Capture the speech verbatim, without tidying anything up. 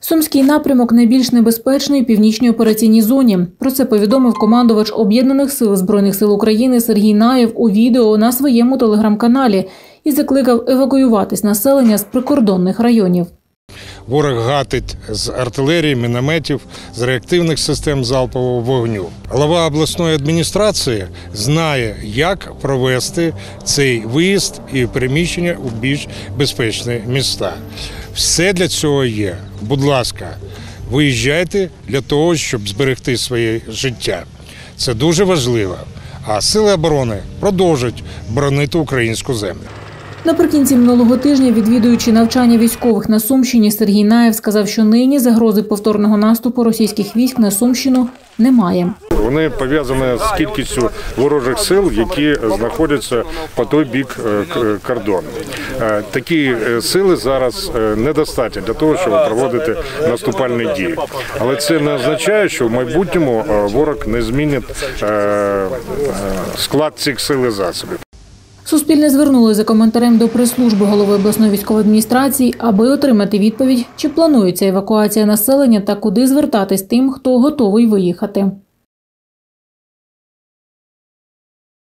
Сумський напрямок – найбільш небезпечний у північній операційній зоні. Про це повідомив командувач Об'єднаних сил Збройних сил України Сергій Наєв у відео на своєму телеграм-каналі і закликав евакуюватись населення з прикордонних районів. Ворог гатить з артилерії, мінометів, з реактивних систем залпового вогню. Голова обласної адміністрації знає, як провести цей виїзд і переміщення у більш безпечні міста. Все для цього є. Будь ласка, виїжджайте для того, щоб зберегти своє життя. Це дуже важливо. А Сили оборони продовжують боронити українську землю. Наприкінці минулого тижня, відвідуючи навчання військових на Сумщині, Сергій Наєв сказав, що нині загрози повторного наступу російських військ на Сумщину немає. Вони пов'язані з кількістю ворожих сил, які знаходяться по той бік кордону. Такі сили зараз недостатньо для того, щоб проводити наступальні дії. Але це не означає, що в майбутньому ворог не змінить склад цих сил і засобів. Суспільне звернулося за коментарем до прес-служби голови обласної військової адміністрації, аби отримати відповідь, чи планується евакуація населення та куди звертатись тим, хто готовий виїхати.